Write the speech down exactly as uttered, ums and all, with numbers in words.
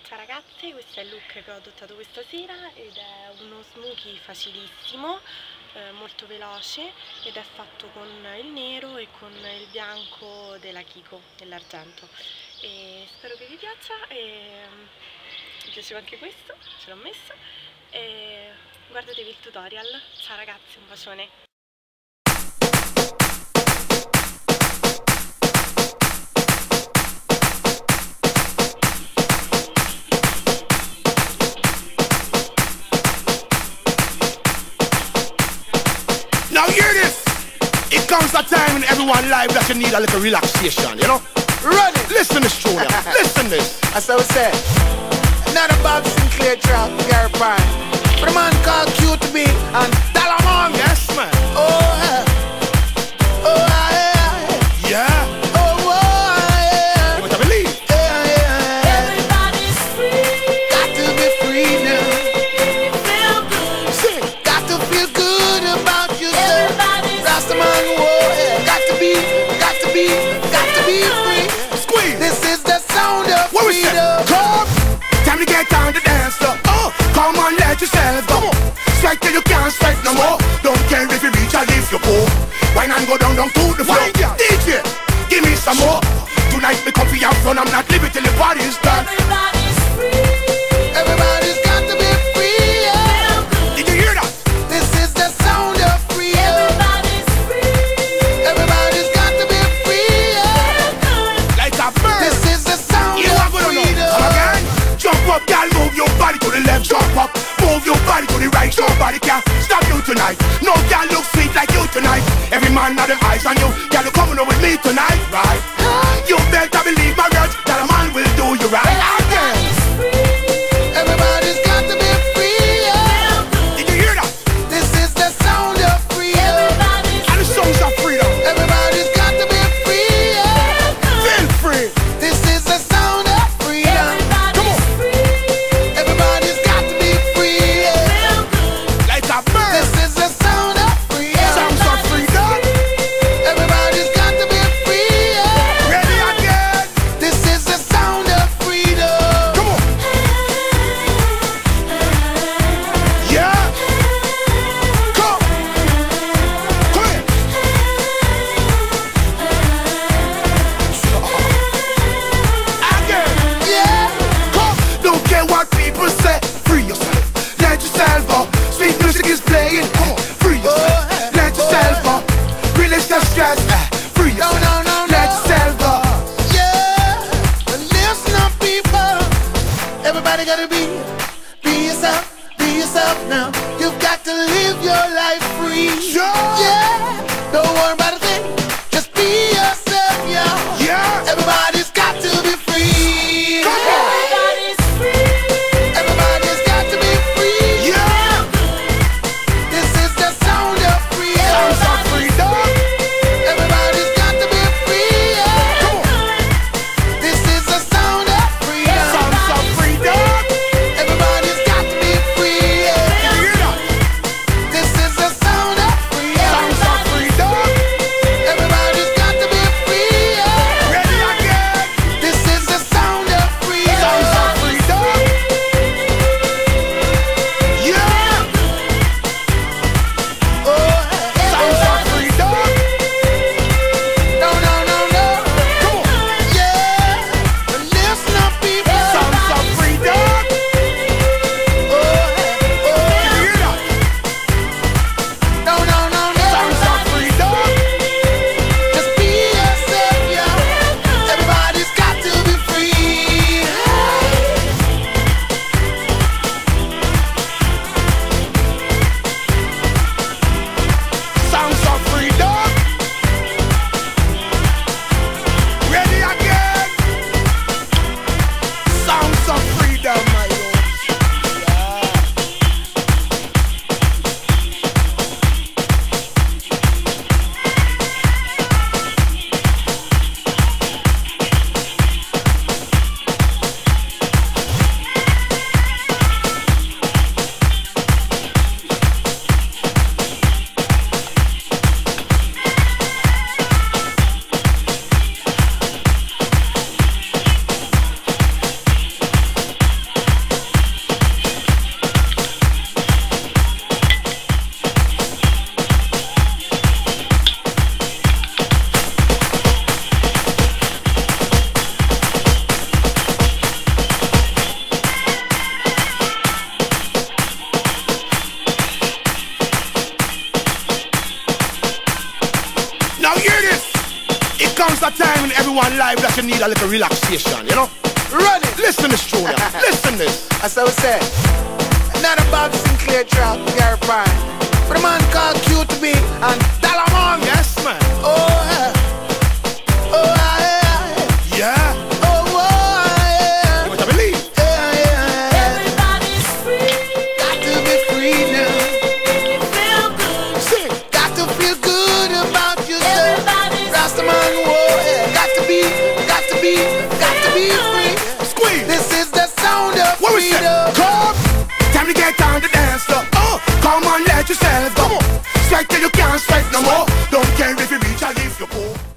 Ciao ragazze, questo è il look che ho adottato questa sera ed è uno smokey facilissimo, eh, molto veloce ed è fatto con il nero e con il bianco della Kiko, dell'argento. E spero che vi piaccia e mi piaceva anche questo, ce l'ho messo e guardatevi il tutorial. Ciao ragazzi, un bacione! Now hear this! It comes a time in everyone's life that you need a little relaxation, you know? Run it! Listen this tune, listen this! That's what I said. Not a Bob Sinclair track, Gary Pine. But a man called Q to be and Dalamon. Yes, man. Oh, yeah. Oh, yeah. Yeah. Oh, oh, yeah. You better believe. Yeah, yeah. Everybody's free. Got to be free now. Feel good. Sing. Got to feel good about yourself. Everybody's Rastaman, whoa, yeah. Got to be, got to be, got to be free. Squeeze. This is the sound of What we say? freedom. Come! Time to get down to dance floor. Oh, come on, let yourself go. Strike till you can't strike no more. Don't care if you reach or if you go. Wine and go down, down to the floor. D J, give me some more. Tonight me come for your fun. I'm not leaving till the party's done. Everybody's free. Everybody's got to be free. Yeah. Feel good. Did you hear that? This is the sound of freedom. Everybody's free. Everybody's got to be free. Yeah. Feel good. Like a bird. This is the sound You of are gonna know. freedom. Come again. Jump up, girl, move your body to the left. Jump up, move your body to the right. Nobody can stop you tonight. No girl look sweet like you tonight. Every man had the eyes on you. Girl, you coming over with me tonight, right? You better believe my words that a man will do you right. Again. Everybody's free. Everybody's got to be free. Yeah. Feel good. Did you hear that? This is the sound of freedom. Everybody's And the songs of freedom. Everybody's got to be free. Yeah. Feel good. Feel free. This is the sound of freedom. Everybody's free. Everybody's got to be free. Yeah. Feel good. Like a bird. This is the sound of freedom. Songs of freedom. Everybody's got to be free. Yeah. Ready again. This is the sound of freedom. Come on. Yeah. Come. Come here. Again. Yeah. Come. Don't care what people say. Free yourself. Let yourself go. Sweet music is playing. Come on. Free yourself. Oh, Let yourself go. Release the stress. eh. Free No, yourself. no, no, Let no. yourself go. Yeah. And listen up, people. Everybody gotta be, be yourself, be yourself now. You've got to live your life free. Yeah. Yeah. Don't worry about a thing. Just be yourself, yeah. Yeah. Everybody's got to be free. Come on. Everybody's free. Everybody's got to be free. Yeah. This is the sound of freedom. Sounds of freedom. Everybody's got to be free. Yeah. Come on. This is the sound of freedom. Sounds of freedom. Everybody's got to be free. Yeah. Did you hear that? This is the sound of freedom. Sounds of freedom. Everybody's got to be free. Yeah. Ready again. a time in everyone's life that you need a little relaxation, you know? Run it. Listen this, Junior. Listen this. As I said, another Bob Sinclair track, Gary Prime. For the man called Q to be and Dalamon. Yes, man. Oh, yeah. Oh, yeah. Yeah. Oh, oh, yeah. You better believe. Yeah, yeah. Everybody's free. Got to be free now. Feel good. Sing. Got to feel good about yourself. Everybody's Rastaman, whoa, yeah. Got to be, got to be, got to be free. Squeeze. This is the sound of What we say? freedom. Come. Time to get on the dance floor. Oh, come on, let yourself go. Sweat till you can't sweat no more. Don't care if you reach or if you poor.